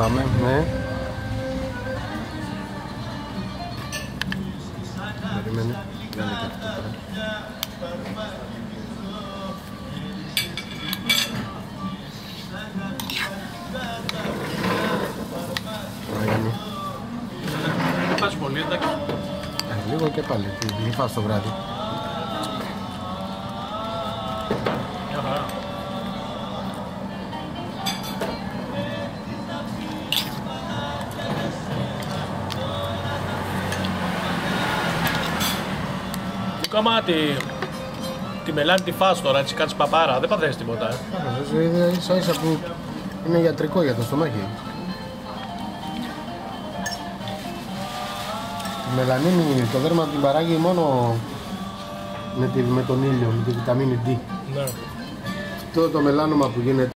πάμε με... Περίμενε, βγάλε και αυτό τώρα. Άγιανη. Πας πολύ, εντάξει. Λίγο και πάλι, τι φας το βράδυ. Ακόμα τη μελάνη τη φας τώρα, έτσι κάτσεις παπάρα, δεν παθαίνεις τίποτα. Ίσα ίσα που είναι γιατρικό για το στομάχι. Η μελανίνη, το δέρμα την παράγει μόνο με τον ήλιο, με τη βιταμίνη D. Ναι. Αυτό το μελάνωμα που γίνεται